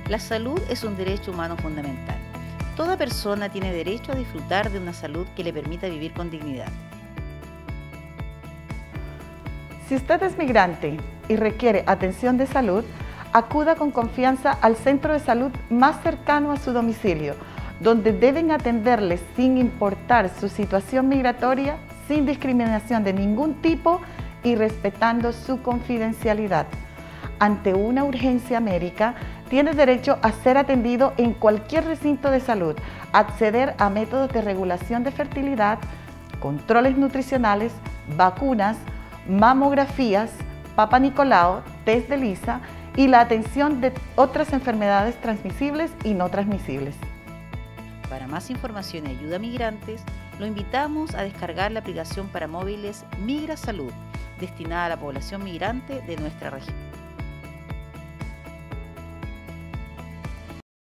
La salud es un derecho humano fundamental. Toda persona tiene derecho a disfrutar de una salud que le permita vivir con dignidad. Si usted es migrante y requiere atención de salud, acuda con confianza al centro de salud más cercano a su domicilio, donde deben atenderle sin importar su situación migratoria, sin discriminación de ningún tipo y respetando su confidencialidad. Ante una urgencia médica, tiene derecho a ser atendido en cualquier recinto de salud, acceder a métodos de regulación de fertilidad, controles nutricionales, vacunas, mamografías, Papa Nicolau, test de ELISA y la atención de otras enfermedades transmisibles y no transmisibles. Para más información y ayuda a migrantes, lo invitamos a descargar la aplicación para móviles Migra Salud, destinada a la población migrante de nuestra región.